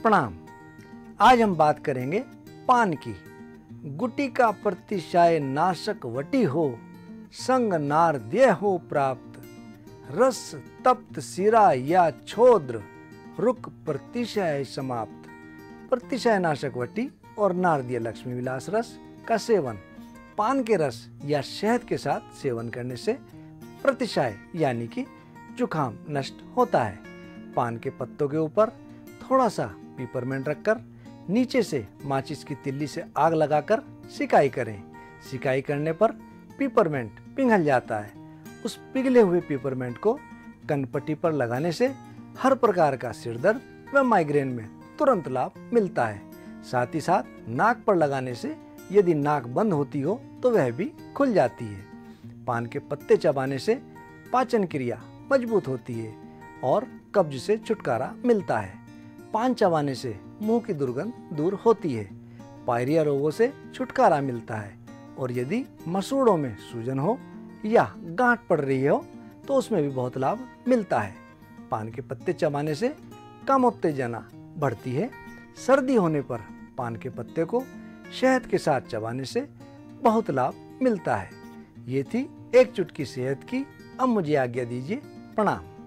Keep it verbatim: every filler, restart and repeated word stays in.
प्रणाम। आज हम बात करेंगे पान की। गुटी का प्रतिशाय नाशक वटी हो, संग नार दे हो प्राप्त। रस तप्त सिरा या छोद्र, रुक प्रतिशय समाप्त। प्रतिशय नाशक वटी और नारदीय लक्ष्मी विलास रस का सेवन पान के रस या शहद के साथ सेवन करने से प्रतिशय यानी कि जुखाम नष्ट होता है। पान के पत्तों के ऊपर थोड़ा सा पीपरमेंट रखकर नीचे से माचिस की तिल्ली से आग लगाकर सिकाई करें। सिकाई करने पर पीपरमेंट पिघल जाता है। उस पिघले हुए पीपरमेंट को कनपट्टी पर लगाने से हर प्रकार का सिरदर्द व माइग्रेन में तुरंत लाभ मिलता है। साथ ही साथ नाक पर लगाने से यदि नाक बंद होती हो तो वह भी खुल जाती है। पान के पत्ते चबाने से पाचन क्रिया मजबूत होती है और कब्ज से छुटकारा मिलता है। पान चबाने से मुंह की दुर्गंध दूर होती है। पायरिया रोगों से छुटकारा मिलता है और यदि मसूड़ों में सूजन हो या गांठ पड़ रही हो तो उसमें भी बहुत लाभ मिलता है। पान के पत्ते चबाने से कम उत्तेजना बढ़ती है। सर्दी होने पर पान के पत्ते को शहद के साथ चबाने से बहुत लाभ मिलता है। ये थी एक चुटकी सेहत की। अब मुझे आज्ञा दीजिए। प्रणाम।